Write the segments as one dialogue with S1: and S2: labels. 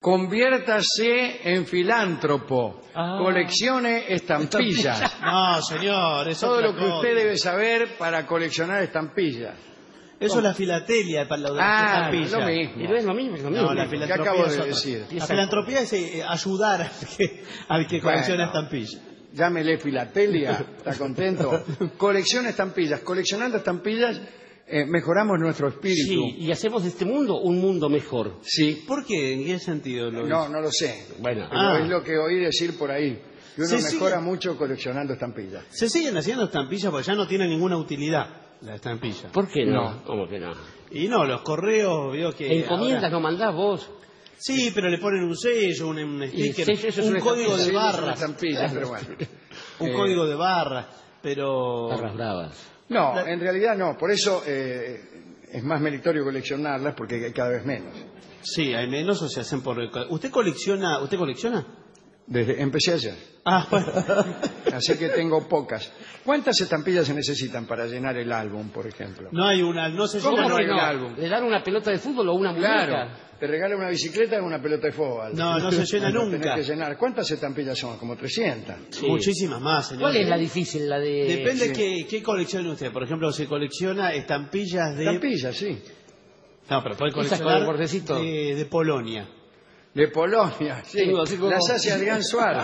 S1: Conviértase en filántropo. Coleccione estampillas.
S2: No, señor, eso
S1: Todo lo que usted debe saber para coleccionar estampillas.
S2: Eso es la filatelia para las estampillas.
S1: Lo mismo.
S3: Y no es lo mismo, es lo mismo.
S2: No, la
S1: ¿Qué
S2: filantropía
S1: acabo
S2: es
S1: de
S2: otra.
S1: decir?
S2: La filantropía es ayudar al que colecciona estampillas.
S1: Llámele filatelia. ¿Está contento? Colecciona estampillas. Coleccionando estampillas mejoramos nuestro espíritu.
S3: Sí, y hacemos de este mundo un mundo mejor.
S1: Sí.
S2: ¿Por qué? ¿En qué sentido lo
S1: No,
S2: dice?
S1: no lo sé.
S3: Bueno,
S1: Pero es lo que oí decir por ahí. Que uno
S2: Se
S1: mejora
S2: sigue-
S1: mucho coleccionando estampillas.
S2: Se siguen haciendo estampillas porque ya no tienen ninguna utilidad la estampilla.
S3: ¿por qué no?
S1: No.
S3: ¿Cómo que no?
S2: Y no, los correos, veo que...
S3: Encomiendas
S2: ahora-
S3: no mandás vos.
S2: Sí, pero le ponen un sello, un sticker,
S3: sello, eso es
S2: un
S3: una
S2: código de
S1: Sí, son
S2: barras.
S1: estampillas, pero bueno.
S2: Un código de barras, pero...
S3: Barras bravas.
S1: No, en realidad no. Por eso es más meritorio coleccionarlas porque hay cada vez menos.
S2: Sí, hay menos o se hacen por... ¿Usted colecciona?
S1: Empecé ayer.
S2: Ah, bueno.
S1: Así que tengo pocas. ¿Cuántas estampillas se necesitan para llenar el álbum, por ejemplo?
S2: No hay una, no se
S1: ¿Cómo
S2: llena,
S1: no hay
S3: que
S1: un álbum?
S3: ¿Le dan una pelota de fútbol o una muñeca?
S1: Claro, te regala una bicicleta y una pelota de fútbol.
S2: No se llena
S1: Lo
S2: nunca.
S1: tenés que llenar. ¿Cuántas estampillas son? Como 300.
S3: Sí.
S2: Muchísimas más, señor.
S3: ¿Cuál es la difícil? La de...
S2: Depende qué coleccione usted. Por ejemplo, si colecciona estampillas de...
S1: Estampillas, sí.
S2: No, pero puede
S3: Esas con
S2: coleccionar
S3: el bordecito.
S2: de Polonia.
S1: De Polonia, sí.
S3: Tengo-
S1: Las hace Adrián Suárez.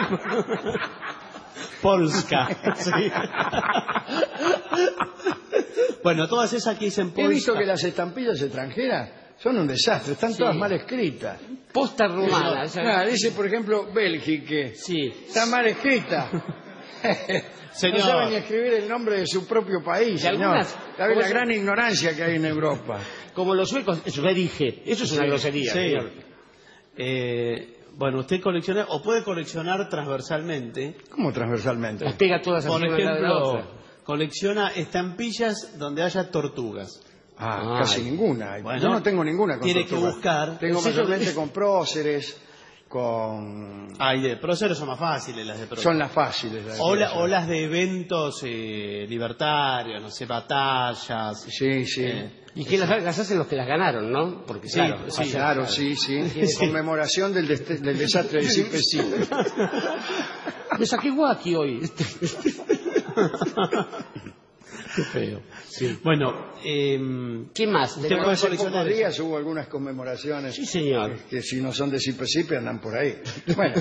S2: Polska. Sí. Bueno, todas esas que dicen
S1: He visto
S2: Polska.
S1: que las estampillas extranjeras son un desastre. Están todas mal escritas.
S3: Posta romana.
S1: Dice, por ejemplo, Bélgica.
S3: Sí.
S1: Está mal escrita.
S2: Señor.
S1: No sabe ni escribir el nombre de su propio país,
S3: Y
S1: señor.
S3: algunas-
S1: ¿Sabe la gran ignorancia que hay en Europa?
S3: Como los suecos, eso le dije. Eso es una grosería,
S2: Sí.
S3: señor.
S2: Bueno, usted colecciona o puede coleccionar transversalmente.
S1: ¿Cómo transversalmente?
S3: Las pega todas así
S2: Por
S3: una al lado de la
S2: ejemplo,
S3: otra.
S2: colecciona estampillas donde haya tortugas.
S1: Casi ninguna.
S2: Bueno,
S1: Yo no tengo ninguna con
S2: tiene que
S1: tortuga.
S2: buscar.
S1: Tengo
S2: Sí,
S1: mayormente con próceres, con...
S2: Ay, de próceres son más fáciles las de próceres.
S1: Son las fáciles. Las de
S2: O
S1: próceres.
S2: las de eventos libertarios, no sé, batallas.
S1: Sí, sí.
S3: Y que las hacen los que las ganaron, ¿no? Porque
S2: Sí,
S3: claro,
S2: sí,
S3: pasa-
S1: Claro, sí, sí. En conmemoración del desastre del Cipe.
S3: Me saqué guaki hoy.
S2: Qué feo. Bueno,
S3: ¿Qué más?
S2: Usted
S1: Pero
S2: puede
S1: hace
S2: coleccionar
S1: pocos
S2: eso.
S1: días hubo algunas conmemoraciones
S3: Sí, señor.
S1: que si no son de Cipe andan por ahí. Bueno,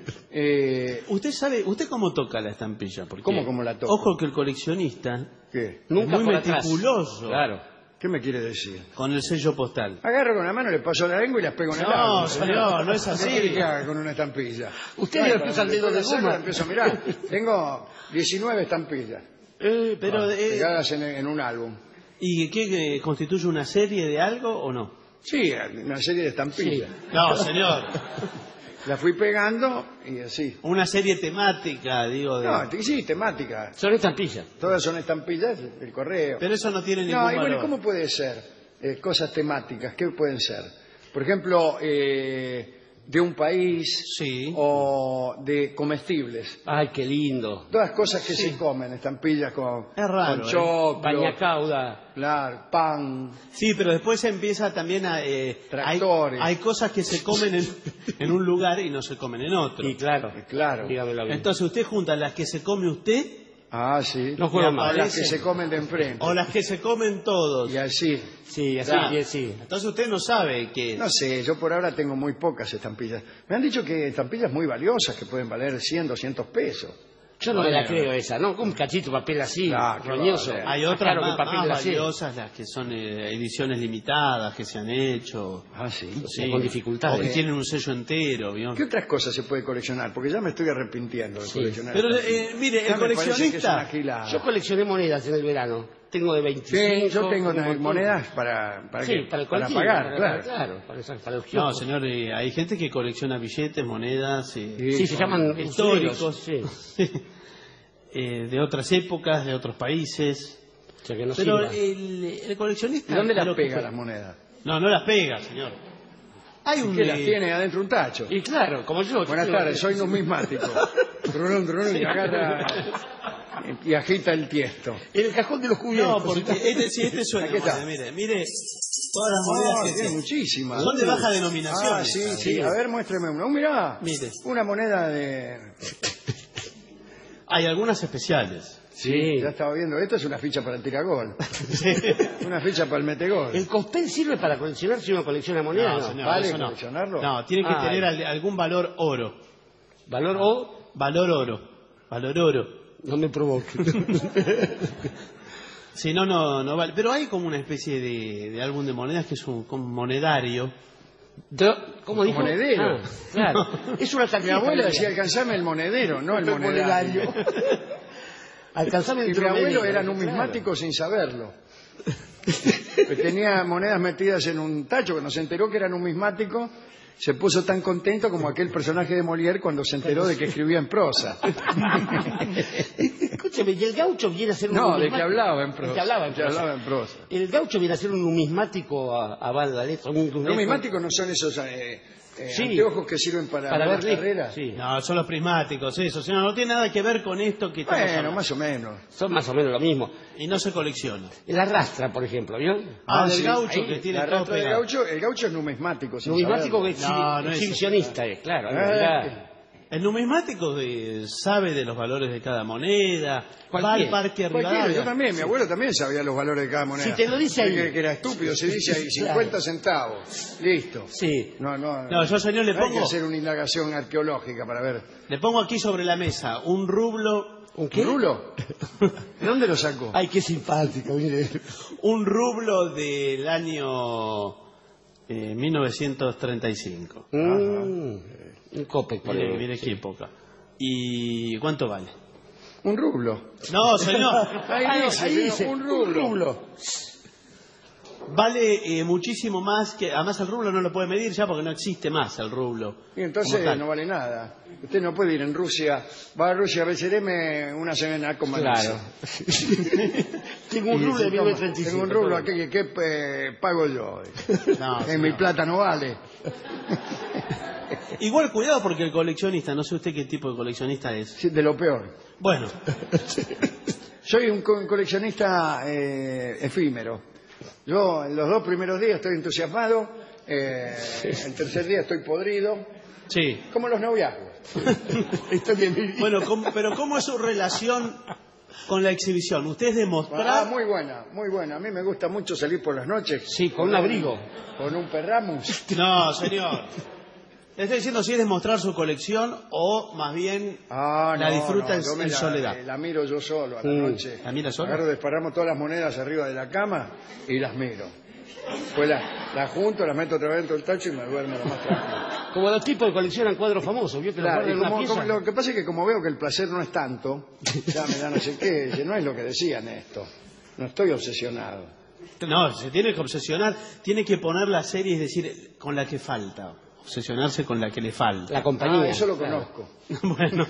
S2: ¿usted cómo toca la estampilla? Porque,
S1: ¿Cómo la toco?
S2: Ojo que el coleccionista
S1: ¿qué?
S3: Nunca
S2: muy
S3: por atrás.
S2: meticuloso.
S3: Claro.
S1: ¿Qué me quiere decir?
S2: Con el sello postal.
S1: Agarro con la mano, le paso la lengua y las pego en el
S2: No,
S1: árbol.
S2: señor, no es así.
S1: ¿Qué quiere que haga con una estampilla?
S3: Usted le empieza el dedo de
S1: Después la saco,
S3: goma.
S1: la empiezo a mirar. Tengo 19 estampillas
S2: Pero,
S1: pegadas en un álbum.
S2: ¿y qué constituye una serie de algo o no?
S1: Sí, una serie de estampillas.
S2: No, señor.
S1: La fui pegando y así.
S2: Una serie temática, digo.
S1: No, sí, temática.
S3: Son estampillas.
S1: Todas son estampillas del correo.
S2: Pero eso no tiene ningún
S1: No, y bueno,
S2: valor.
S1: ¿cómo puede ser? Cosas temáticas, ¿qué pueden ser? Por ejemplo, de un país
S2: Sí.
S1: o de comestibles.
S3: Ay, qué lindo.
S1: Todas cosas que se comen, estampillas con,
S2: Es raro,
S1: con choclo,
S3: Bañacauda.
S1: claro, pan.
S2: Sí, pero después se empieza también a...
S1: Tractores.
S2: Hay cosas que se comen en un lugar y no se comen en otro.
S3: Y claro.
S1: Claro.
S3: Dígamelo bien.
S2: Entonces usted junta las que se come usted
S1: Ah, sí.
S3: No juega
S1: O
S3: más.
S1: las que se comen de enfrente.
S2: o las que se comen todos.
S1: Y así.
S3: Sí, así
S2: Claro.
S3: que sí.
S2: Entonces usted no sabe que...
S1: No sé, yo por ahora tengo muy pocas estampillas. Me han dicho que estampillas muy valiosas que pueden valer 100, 200 pesos.
S3: Yo no me la
S2: Bueno.
S3: creo esa, ¿no? Con un cachito de papel así,
S1: Ah, qué
S3: roñoso.
S1: bárbaro.
S2: Hay
S3: Más
S2: otras
S3: caro que
S2: más,
S3: papel
S2: más
S3: glacé.
S2: valiosas, las que son ediciones limitadas, que se han hecho.
S1: Ah, sí.
S2: Sí.
S3: Con dificultades.
S2: O que tienen un sello entero, ¿vio?
S1: ¿Qué otras cosas se puede coleccionar? Porque ya me estoy arrepintiendo de coleccionar.
S2: Pero
S1: estampillas.
S2: mire,
S1: Ya
S2: el
S1: me parece que es
S2: coleccionista...
S1: una gilada.
S3: Yo coleccioné monedas en el verano. Tengo de 25.
S1: Sí, yo tengo
S3: un montón.
S1: monedas para
S3: Sí,
S1: qué?
S3: para el
S1: para
S3: colectivo,
S1: pagar, claro.
S3: Claro, para el
S2: No,
S3: kiosco.
S2: señor, hay gente que colecciona billetes, monedas
S3: Sí, se llaman
S2: históricos,
S3: Sí.
S2: de otras épocas, de otros países.
S3: O sea que no
S2: Pero
S3: sirva.
S2: el coleccionista...
S1: ¿Y dónde las
S2: creo que
S1: pega
S2: fue-
S1: las monedas?
S2: No, no las pega, señor. Hay un...
S1: ¿Qué las tiene adentro un tacho?
S3: Y claro, como yo.
S1: Buenas
S3: yo-
S1: tardes, soy numismático. Trulón, trulón, y agarra y agita el tiesto.
S3: En el cajón de los cubiertos.
S2: No, porque este suena.
S1: Aquí está.
S2: Mire, todas las monedas que
S1: Tiene muchísimas.
S2: son de baja denominación.
S1: Ah, sí, sí. A ver, muéstreme una. Mirá,
S2: Mire.
S1: una moneda de...
S2: Hay algunas especiales.
S3: Sí.
S1: Ya estaba viendo, esto es una ficha para el tiragol. Una ficha para el metegol.
S3: ¿El cospel sirve para coleccionar si uno colecciona monedas? No,
S2: señor,
S1: ¿Vale
S2: eso no.
S1: coleccionarlo?
S2: No, tiene que tener algún valor oro.
S3: ¿Valor o?
S2: Valor oro. Valor oro.
S3: No me provoque.
S2: Si no, no vale. Pero hay como una especie de álbum de monedas que es como un monedario.
S3: ¿Cómo dijo?
S1: Monedero.
S3: Ah, claro. Es una
S1: Mi
S3: tarjeta.
S1: abuela decía, alcanzame el monedero, no el monedario.
S3: Alcanzame
S1: Y
S3: el
S1: mi abuelo
S3: promedio.
S1: era numismático sin saberlo. Que tenía monedas metidas en un tacho, que no se enteró que era numismático, se puso tan contento como aquel personaje de Molière cuando se enteró de que escribía en prosa.
S3: Escúchame, ¿y el gaucho viene a ser un
S1: No, de
S3: numismático?
S1: que hablaba en prosa.
S3: De que hablaba en
S1: Que
S3: prosa.
S1: hablaba en prosa.
S3: El gaucho viene a ser un numismático a la letra.
S1: Numismáticos no son esos
S3: Sí.
S1: anteojos que sirven para
S3: Para
S1: ver
S3: ver
S1: las carreras.
S3: Sí.
S2: No, son los prismáticos, eso. Señor, no tiene nada que ver con esto que estamos
S1: Bueno,
S2: hablando.
S1: más o menos.
S3: Son más o menos lo mismo.
S2: Y no se colecciona.
S3: El arrastra, por ejemplo, ¿vio?
S2: Del
S1: sí,
S2: gaucho
S1: ahí,
S2: que tiene
S1: la
S2: todo
S1: rastra del
S2: pegado.
S1: gaucho, el gaucho es numismático. sin
S3: Numismático
S1: saberlo.
S3: que
S2: No, no es
S3: exhibicionista es, claro. en
S1: Eh,
S3: realidad.
S2: El numismático sabe de los valores de cada moneda, va al
S3: Cualquiera.
S2: parque
S1: Cualquiera,
S2: Rivadavia.
S1: yo también, mi abuelo también sabía los valores de cada moneda.
S3: Si te lo dice ahí.
S1: Que era estúpido, se dice ahí 50 centavos. Listo.
S3: Sí.
S1: No,
S2: No, yo, señor, le
S1: no hay que
S2: pongo,
S1: hacer una indagación arqueológica para ver.
S2: le pongo aquí sobre la mesa un rublo,
S3: ¿Un qué?
S1: ¿Rulo? ¿De dónde lo sacó?
S3: Ay, qué simpático, mire.
S2: un rublo del año 1935.
S3: Un copec, por
S2: Mire,
S3: ahí.
S2: mire qué época. ¿Y cuánto vale?
S1: Un rublo.
S2: No, señor,
S1: Ahí dice,
S3: ahí dice,
S1: un rublo.
S3: un rublo.
S2: vale muchísimo más que... Además el rublo no lo puede medir ya porque no existe más el rublo.
S1: Y entonces
S2: como tal.
S1: no vale nada. Usted no puede ir en Rusia. Va a Rusia, a ver, sereme una semana con
S3: Claro. Tengo un rublo de 1935.
S1: Tengo un rublo aquí que pago yo.
S2: No,
S1: En
S2: señor.
S1: mi plata no vale.
S2: Igual cuidado porque el coleccionista, no sé usted qué tipo de coleccionista es.
S1: Sí, de lo peor.
S2: Bueno,
S1: Soy un coleccionista efímero. Yo en los 2 primeros días estoy entusiasmado, el tercer día estoy podrido,
S2: sí.
S1: como los noviazgos.
S3: Estoy bien.
S2: Bueno, pero ¿cómo es su relación con la exhibición? ¿Usted es de mostrar?
S1: Ah, muy buena, muy buena. A mí me gusta mucho salir por las noches.
S3: Sí, con un abrigo.
S1: Con un perramus.
S2: No, señor. Le estoy diciendo si es de mostrar su colección o más bien la disfruta
S1: yo me
S2: en soledad.
S1: La miro yo solo a la noche.
S2: ¿La mira solo?
S1: Agarro, desparramos todas las monedas arriba de la cama y las miro. Después las junto, las meto otra vez dentro del tacho y me duermo lo más tranquilo.
S3: Como los tipos que coleccionan cuadros famosos, ¿vio? Que
S1: Claro,
S3: los
S1: y
S3: guardan en una pieza.
S1: lo que pasa es que como veo que el placer no es tanto, ya me da no sé qué, dice, no es lo que decían esto. No estoy obsesionado.
S2: No, se tiene que obsesionar, tiene que poner la serie, es decir, con la que falta. Obsesionarse con la que le falta.
S3: La compañía.
S1: Eso lo
S3: claro.
S1: conozco.
S2: Bueno.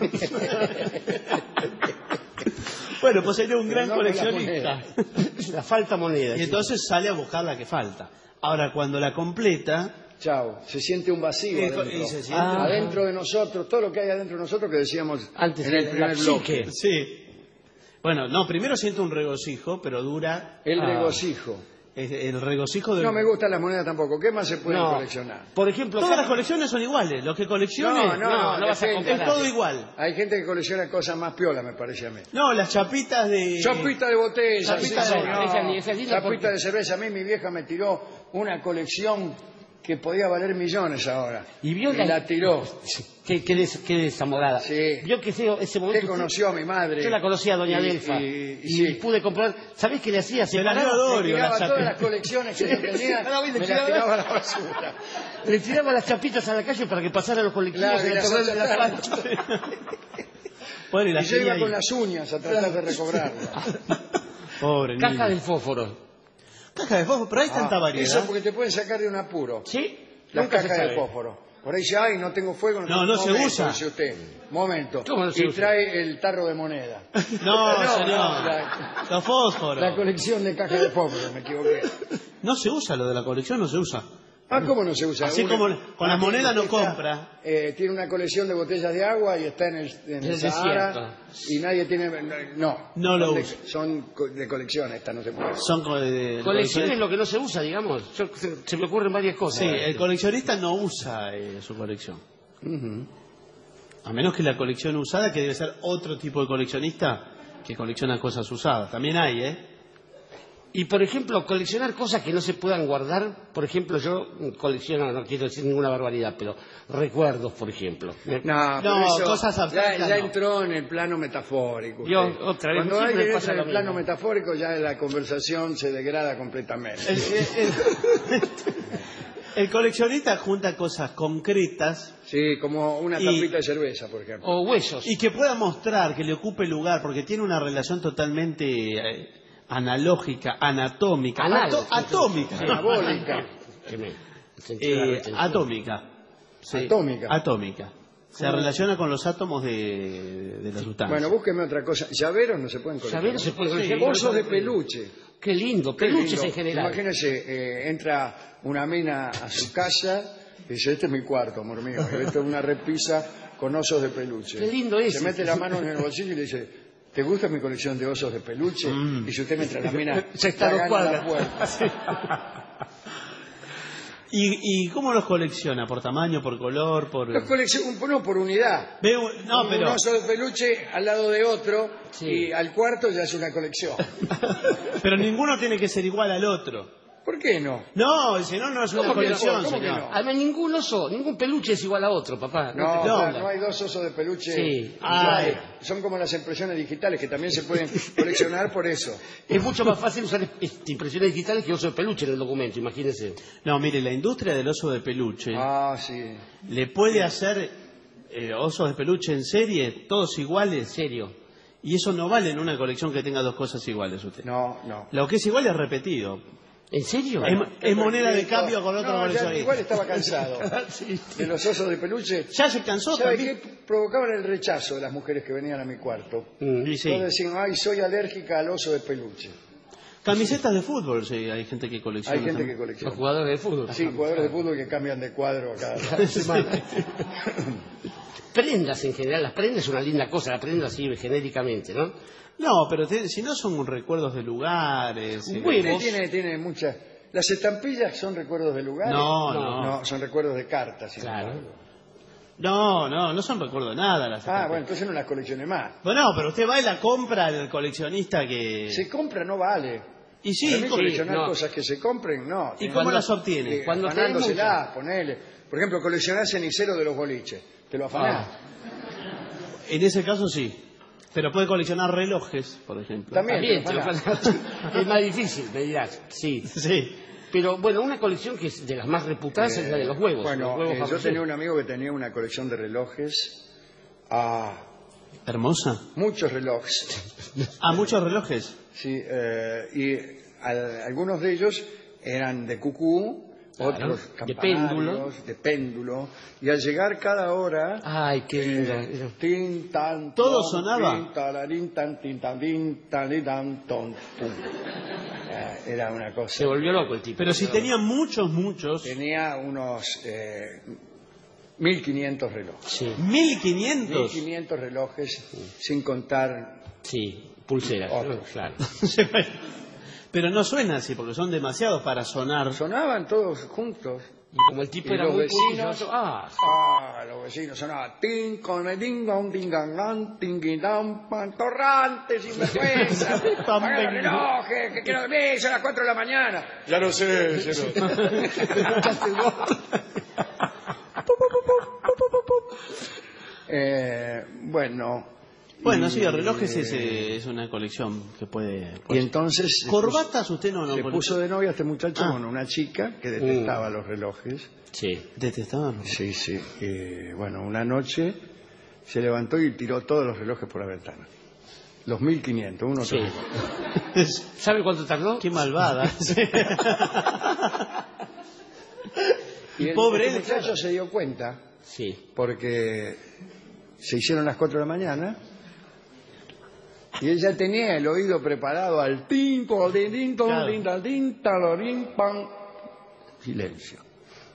S2: Bueno, pues sería un gran
S1: Pero no con la
S2: coleccionista.
S3: La falta moneda.
S2: Y
S3: sí.
S2: entonces sale a buscar la que falta. Ahora, cuando la completa,
S1: Chao, se siente un vacío adentro.
S2: y se siente-
S1: Adentro de nosotros, todo lo que hay adentro de nosotros que decíamos
S3: Antes
S1: en el
S3: la
S1: primer bloque.
S3: psique.
S2: sí. Bueno, no, primero siente un regocijo, pero dura
S1: El regocijo.
S2: el regocijo de...
S1: No me gusta la moneda tampoco. ¿Qué más se puede
S3: No.
S1: coleccionar?
S3: Por ejemplo,
S2: Todas las colecciones son iguales. Lo que coleccione
S3: no vas a
S1: depende.
S3: comprar
S2: es todo igual.
S1: Hay gente que colecciona cosas más piolas, me parece a mí.
S2: No, las chapitas de...
S1: Chapita de botella,
S3: Chapita
S1: sí,
S3: de-
S1: señor.
S3: esa es linda
S1: Chapita
S3: porque-
S1: de cerveza. A mí mi vieja me tiró una colección que podía valer millones ahora.
S3: Y vio
S1: la tiró.
S3: Qué desamorada.
S1: Sí.
S3: Vio que ese momento.
S1: Usted conoció a mi madre.
S3: Yo la conocí a Doña
S1: Y-
S3: Delfa.
S1: y
S3: Y,
S1: sí.
S3: pude comprar. ¿Sabés qué le hacía?
S2: Se las dio
S3: Separaba-
S2: Dorio,
S1: Le tiraba
S2: las
S1: todas
S2: chapitas.
S1: las colecciones que yo tenía,
S3: Ah, no,
S1: me
S3: le
S1: las
S3: tiraba-
S1: tiraba a la basura.
S3: Le tiraba las chapitas a la calle para que pasaran los colectivos
S1: Claro,
S3: y
S1: y
S3: la
S1: las
S3: torre de la
S1: sacaban.
S3: pancha.
S2: Bueno, y la
S1: Y yo iba
S2: tenía
S1: con
S2: ahí.
S1: las uñas a tratar de recobrarla.
S2: Pobre
S3: Caja
S2: niño.
S3: del fósforo.
S2: Caja de fósforo, pero hay tanta variedad.
S1: Eso porque te pueden sacar de un apuro.
S3: ¿Sí?
S1: Las
S3: Nunca se
S1: cajas de
S3: sabe.
S1: fósforo. Por ahí dice, ay, no tengo fuego.
S2: No se
S1: Momento,
S2: usa.
S1: Dice usted, momento.
S3: ¿Cómo no se
S1: y
S3: usa?
S1: trae el tarro de moneda.
S2: No,
S1: No,
S2: señor.
S1: la-
S2: Los fósforos.
S1: La colección de cajas de fósforo, me equivoqué.
S2: No se usa lo de la colección, no se usa.
S1: Ah, ¿cómo no se usa?
S2: Así como con las monedas no compra.
S1: Tiene una colección de botellas de agua y está en el Sahara y nadie tiene...
S2: No lo usa.
S1: Son de colección, esta no se puede.
S2: Son
S3: Colección es lo que no se usa, digamos. Se me ocurren varias cosas.
S2: Sí, el coleccionista no usa su colección. A menos que la colección usada, que debe ser otro tipo de coleccionista que colecciona cosas usadas. También hay, ¿eh?
S3: Y, por ejemplo, coleccionar cosas que no se puedan guardar. Por ejemplo, yo colecciono, no quiero decir ninguna barbaridad, pero recuerdos, por ejemplo.
S1: No, pero eso
S2: cosas abstractas
S1: ya
S2: no.
S1: entró en el plano metafórico.
S3: Yo,
S1: usted.
S3: otra vez,
S1: Cuando
S3: siempre
S1: alguien
S3: me
S1: entra
S3: pasa
S1: en
S3: lo
S1: el plano
S3: mismo.
S1: metafórico, ya la conversación se degrada completamente.
S2: El coleccionista junta cosas concretas
S1: Sí, como una tapita de cerveza, por ejemplo.
S3: O huesos.
S2: y que pueda mostrar, que le ocupe lugar, porque tiene una relación totalmente analógica, anatómica, atómica.
S1: Anabólica.
S2: Atómica. Sí,
S1: Atómica.
S2: Atómica. Se relaciona con los átomos de la sustancia.
S1: Bueno, búsqueme otra cosa. Llaveros no se pueden coleccionar.
S3: Llaveros se pueden coleccionar.
S1: Osos de peluche.
S3: Qué lindo,
S1: Qué
S3: peluches
S1: lindo.
S3: en general.
S1: Imagínese, entra una mina a su casa y dice, este es mi cuarto, amor mío. Y esto es una repisa con osos de peluche.
S3: Qué lindo es.
S1: Se mete la mano en el bolsillo y le dice, ¿te gusta mi colección de osos de peluche? Y si usted me entra en la mina,
S3: Se está
S1: la
S3: a 2
S1: gana
S3: cuadras.
S1: la puerta.
S2: ¿Y cómo los colecciona? ¿Por tamaño, por color, por...?
S1: Los colecciona no por unidad.
S2: No, pero...
S1: Un oso de peluche al lado de otro
S3: Sí.
S1: y al cuarto ya es una colección.
S2: Pero ninguno tiene que ser igual al otro.
S1: ¿Por qué no?
S2: No, si no, no es una
S1: ¿Cómo que no?
S2: colección,
S1: ¿Cómo que
S2: señor.
S1: no?
S3: Además, ningún peluche es igual a otro, papá.
S1: No,
S2: No.
S1: no hay dos osos de peluche.
S3: Sí.
S1: iguales. Son como las impresiones digitales que también se pueden coleccionar por eso.
S3: Es mucho más fácil usar impresiones digitales que oso de peluche en el documento, imagínese.
S2: No, mire, la industria del oso de peluche
S1: Ah, sí.
S2: le puede hacer osos de peluche en serie, todos
S3: En
S2: iguales,
S3: serio.
S2: y eso no vale en una colección que tenga dos cosas iguales usted.
S1: No, no.
S2: Lo que es igual es repetido.
S3: ¿En serio?
S2: Es moneda de cambio con otro
S1: No, ya
S2: coleccionista.
S1: igual estaba cansado de los osos de peluche.
S2: Ya se cansó
S1: ¿Sabe
S2: también.
S1: qué? Provocaban el rechazo de las mujeres que venían a mi cuarto.
S2: Y sí.
S1: Todos decían, ay, soy alérgica al oso de peluche.
S2: Camisetas de fútbol, sí, hay gente que colecciona.
S1: Hay gente que
S2: también.
S1: colecciona.
S3: Los jugadores de fútbol.
S1: Sí, jugadores de fútbol que cambian de cuadro cada semana.
S3: Prendas en general, las prendas es una linda cosa, la prenda sirve genéricamente, ¿no?
S2: No, pero si no son recuerdos de lugares.
S3: Huevos.
S1: Tiene muchas... Las estampillas son recuerdos de lugares.
S2: No.
S1: Son recuerdos de cartas. sin
S3: Claro.
S1: embargo.
S2: No son recuerdos de nada las
S1: Ah,
S2: estampillas.
S1: bueno, entonces no las coleccione más.
S2: Bueno, pero usted va y la compra al coleccionista que...
S1: Se compra, no vale.
S2: Y sí,
S1: Para mí coleccionar
S3: no.
S1: cosas que se compren, no.
S2: ¿y cómo las obtiene?
S3: Cuando
S1: Afanándoselas, ponele. Por ejemplo, coleccionar cenicero de los boliches. Te lo afanás.
S2: En ese caso sí. Pero puede coleccionar relojes, por ejemplo.
S1: También.
S3: También,
S1: te lo afanás.
S3: es más difícil, me dirás. Sí.
S2: Sí.
S3: Pero bueno, una colección que es de las más reputadas es la de los huevos.
S1: Bueno,
S3: los huevos
S1: yo
S3: Fabergé.
S1: tenía un amigo que tenía una colección de relojes.
S2: Hermosa.
S1: Muchos relojes.
S2: Muchos relojes.
S1: Sí, y algunos de ellos eran de cucú,
S3: Claro,
S1: otros
S3: de péndulo.
S1: campanarios, de péndulo. Y al llegar cada hora,
S3: Ay, qué lindo.
S1: tin, tan,
S2: ¿Todo
S1: ton,
S2: sonaba?
S1: tin, talarín, tan, tin, tan, din, tan, li, tan, ton, tum. Era una cosa.
S3: Se volvió loco el tipo.
S2: Pero si tenía muchos,
S1: Tenía unos 1.500 relojes.
S3: Sí,
S2: 1500.
S1: 1.500 relojes, sin contar
S3: sí, pulseras,
S1: Otros.
S3: claro.
S2: Pero no suena así, porque son demasiados para sonar.
S1: sonaban todos juntos.
S3: Y como el tipo
S1: Y
S3: era
S1: los
S3: muy
S1: vecinos,
S3: puntilloso,
S1: los vecinos sonaban tin con el ding dong ding gang ting dam pantorrante sin vergüenza. Apaga los relojes, que quiero dormir, son las 4 de la mañana. Ya lo sé,
S2: Bueno, sí, relojes es una colección que puede...
S1: Y entonces
S2: ¿Corbatas usted no
S1: se puso de novia este muchacho con una chica que detestaba los relojes.
S3: Sí.
S2: detestaban.
S1: Sí, sí. Bueno, una noche se levantó y tiró todos los relojes por la ventana. Los 1.500, uno
S3: Sí.
S1: tras
S3: ¿Sabe cuánto tardó?
S2: Qué malvada.
S1: Y el
S2: Pobre él,
S1: muchacho
S2: claro.
S1: se dio cuenta
S3: Sí.
S1: porque se hicieron las 4 de la mañana y él ya tenía el oído preparado al tin, tol, din, din, tol,
S2: Claro.
S1: din, tal, din, talorín, pan. Silencio.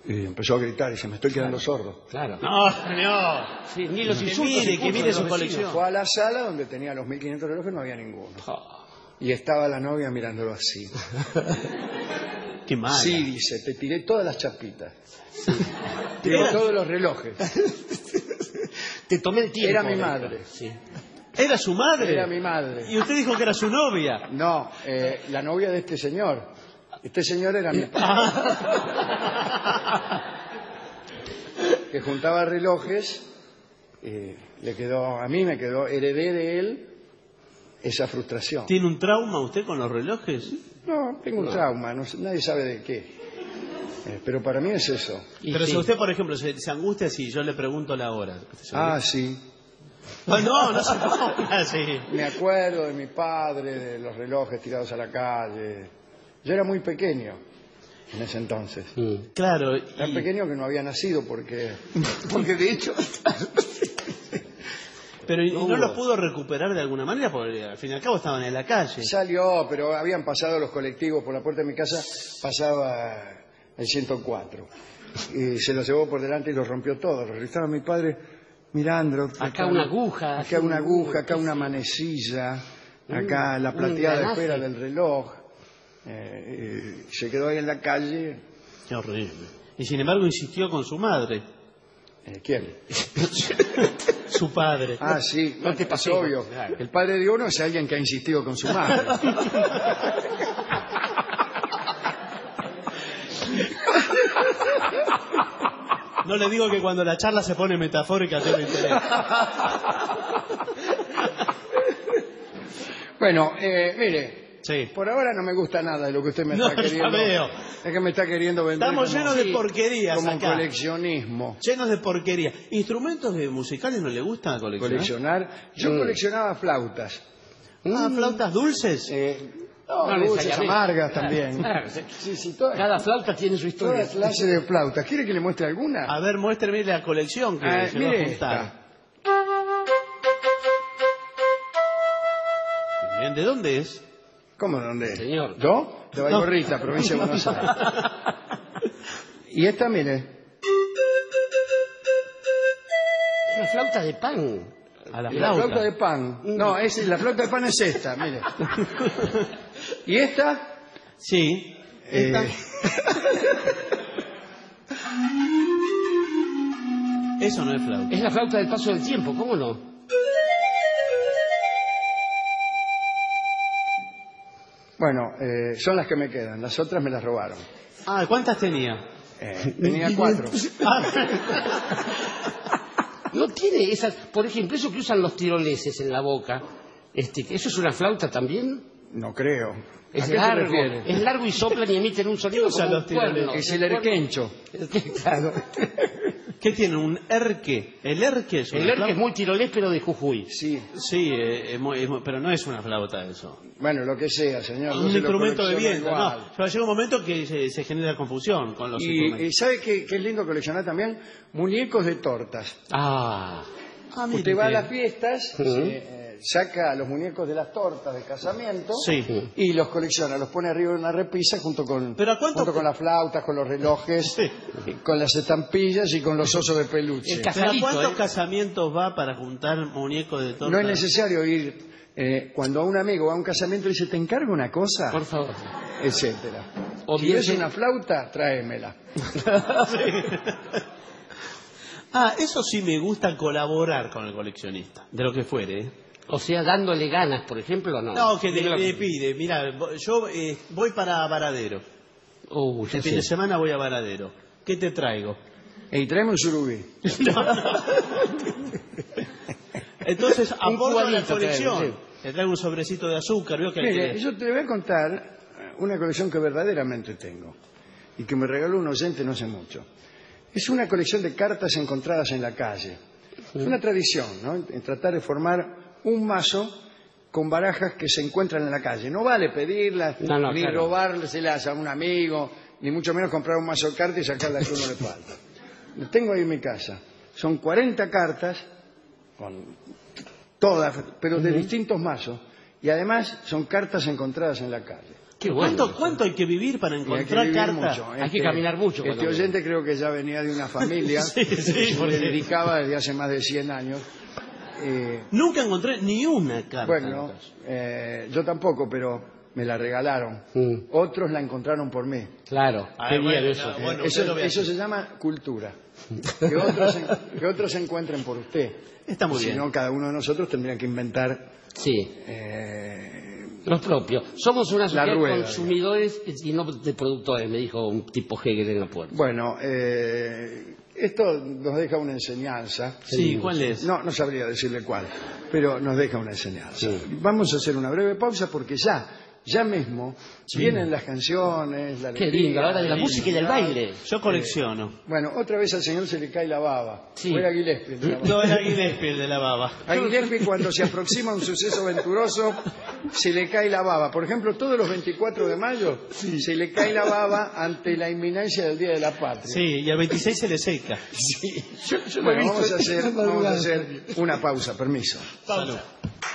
S1: Y empezó a gritar y dice, me estoy quedando sordo.
S3: Claro.
S2: No, señor.
S3: Sí, ni los
S2: Que
S3: insultos.
S2: mire, que mire su colección.
S1: Fue a la sala donde tenía los 1500 relojes, no había ninguno. Y estaba la novia mirándolo así.
S2: Qué mal.
S1: Sí, dice, te tiré todas las chapitas. Tiré todos los relojes.
S3: Te tomé el tiempo.
S1: Era mi madre.
S3: Sí.
S2: ¿Era su madre?
S1: Era mi madre.
S2: Y usted dijo que era su novia.
S1: No, la novia de este señor. Este señor era mi padre. Que juntaba relojes. Le quedó, a mí me quedó, heredé de él esa frustración.
S2: ¿Tiene un trauma usted con los relojes?
S1: No, tengo un trauma, nadie sabe de qué. Pero para mí es eso.
S2: Pero si usted, por ejemplo, se angustia si yo le pregunto la hora.
S1: Ah, sí.
S2: No se ponga así.
S1: Me acuerdo de mi padre, de los relojes tirados a la calle. Yo era muy pequeño en ese entonces.
S2: Claro.
S1: Tan pequeño que no había nacido porque de hecho...
S2: Pero no los pudo recuperar de alguna manera porque al fin y al cabo estaban en la calle.
S1: Salió, pero habían pasado los colectivos por la puerta de mi casa, pasaba el 104. Y se los llevó por delante y los rompió todos. Estaba mi padre mirando.
S3: Acá una aguja.
S1: Acá una aguja, acá una manecilla, acá la plateada de espera del reloj. Se quedó ahí en la calle.
S2: Qué horrible. Y sin embargo insistió con su madre.
S1: ¿Quién?
S2: Su padre.
S1: Ah, sí,
S3: No te pasó.
S1: obvio.
S3: Claro.
S1: El padre de uno es alguien que ha insistido con su madre.
S2: No le digo que cuando la charla se pone metafórica tengo interés.
S1: Bueno, mire,
S2: Sí.
S1: por ahora no me gusta nada de lo que usted me
S2: No,
S1: está
S2: ya
S1: queriendo.
S2: veo.
S1: Es que me está queriendo vender.
S2: Estamos
S1: como-
S2: llenos de porquerías
S1: como
S2: acá.
S1: coleccionismo.
S2: Llenos de porquería. ¿Instrumentos musicales no le gustan coleccionar?
S1: Coleccionar. Yo coleccionaba flautas.
S2: ¿Flautas dulces?
S1: No,
S3: No
S1: dulces,
S3: necesariamente.
S1: amargas también.
S3: Claro, sí.
S1: Sí,
S3: Cada flauta tiene su historia.
S1: toda clase de flautas. ¿Quiere que le muestre alguna?
S2: A ver, muéstreme la colección que se va a
S1: mire
S2: juntar.
S1: esta.
S2: Bien, ¿de dónde es?
S1: ¿Cómo de dónde es?
S3: Señor.
S1: ¿Yo? De Valgorrita, provincia de Buenos Aires. Y esta, mire.
S3: Una flauta de pan.
S2: A la
S1: La
S2: flauta.
S1: flauta de pan. No, la flauta de pan es esta, mire. ¿Y esta?
S2: Sí. Esta. Eso no es flauta.
S3: Es la flauta del paso del tiempo, ¿cómo no?
S1: Bueno, son las que me quedan. Las otras me las robaron.
S2: Ah, ¿cuántas tenía?
S1: Tenía 4.
S3: No tiene esas, por ejemplo, eso que usan los tiroleses en la boca, ¿eso es una flauta también?
S1: No creo.
S3: Es
S1: ¿A qué se
S3: largo,
S1: refiere?
S3: es largo y soplan y emiten un sonido
S2: usan
S3: como
S2: los
S3: un cuerno.
S2: tiroleses?
S1: Es el erquencho.
S3: Claro.
S2: ¿Qué tiene? ¿Un erque? ¿El erque es una
S3: El erque
S2: flauta?
S3: es muy tirolés, pero de Jujuy.
S1: Sí.
S2: Sí, pero no es una flauta eso.
S1: Bueno, lo que sea, señor.
S2: Un
S1: yo se lo
S2: instrumento de
S1: colecciono
S2: viento,
S1: igual.
S2: no. Pero llega un momento que se genera confusión con los
S1: Y
S2: instrumentos.
S1: ¿sabe qué es lindo coleccionar también? Muñecos de tortas.
S3: Ah,
S1: Usted va a las fiestas, saca los muñecos de las tortas de casamiento
S2: Sí.
S1: y los colecciona, los pone arriba de una repisa junto con,
S2: ¿Pero a cuánto-
S1: junto con las flautas, con los relojes,
S2: Sí.
S1: con las estampillas y con los osos de peluche.
S3: El
S2: ¿Pero a
S3: Casalito,
S2: cuántos
S3: ¿eh?
S2: casamientos va para juntar muñecos de torta?
S1: No es necesario ir cuando a un amigo va a un casamiento y dice, ¿te encargo una cosa?
S3: por favor.
S1: Etcétera.
S3: O
S1: Si
S3: bien
S1: es
S3: se-
S1: una flauta, tráemela.
S2: Eso sí me gusta colaborar con el coleccionista, de lo que fuere. ¿eh?
S3: O sea, dándole ganas, por ejemplo, no.
S2: No, que
S3: Dímelo.
S2: le pide, mira, yo voy para Varadero.
S3: Ya
S2: El fin
S3: sé.
S2: de semana voy a Varadero. ¿Qué te traigo?
S1: Y tráeme un surubí.
S2: Entonces,
S3: Un
S2: aporto a la
S3: cubanito
S2: colección.
S3: traigo,
S2: Le traigo un sobrecito de azúcar. Veo que
S1: Mire, yo te voy a contar una colección que verdaderamente tengo y que me regaló un oyente no hace mucho. Es una colección de cartas encontradas en la calle. Es una tradición, ¿no? En tratar de formar un mazo con barajas que se encuentran en la calle. No vale pedirlas,
S3: No,
S1: ni
S3: claro.
S1: robárselas a un amigo, ni mucho menos comprar un mazo de cartas y sacar las que a uno le falta. Lo tengo ahí en mi casa. Son 40 cartas, con todas, pero de distintos mazos. Y además son cartas encontradas en la calle.
S3: Qué bueno.
S2: ¿Cuánto hay que vivir para
S1: Y hay que
S2: encontrar
S1: vivir
S2: cartas?
S1: mucho.
S3: Hay que caminar mucho.
S1: Este oyente creo que ya venía de una familia
S2: Sí,
S1: que se
S2: porque-
S1: dedicaba desde hace más de 100 años.
S2: Nunca encontré ni una carta.
S1: Bueno, yo tampoco, pero me la regalaron. Otros la encontraron por mí.
S3: Claro,
S2: Ah,
S3: qué
S2: bueno,
S3: bien eso.
S2: no, bueno. usted lo ve
S1: Eso
S2: así.
S1: se llama cultura. Que otros se encuentren por usted.
S2: Está muy
S1: Si
S2: bien.
S1: no, cada uno de nosotros tendría que inventar
S3: Sí, lo propio. Somos una sociedad de
S1: rueda,
S3: consumidores y no de productores, me dijo un tipo Hegel en la puerta.
S1: Bueno, esto nos deja una enseñanza.
S2: Sí, ¿cuál es?
S1: No sabría decirle cuál, pero nos deja una enseñanza. Vamos a hacer una breve pausa porque ya mismo vienen las canciones, la
S3: Qué
S1: alegría,
S3: lindo, la hora de la música y del baile.
S2: Yo colecciono.
S1: Bueno, otra vez al señor se le cae la baba.
S3: Sí.
S1: O era Gillespie. de la baba.
S2: No era Gillespie de la baba.
S1: A Gillespie cuando se aproxima un suceso venturoso se le cae la baba. Por ejemplo, todos los 24 de mayo se le cae la baba ante la inminencia del Día de la Patria.
S2: Sí, y al 26 se le seca.
S1: Bueno, vamos a hacer una pausa, permiso.
S2: Salud.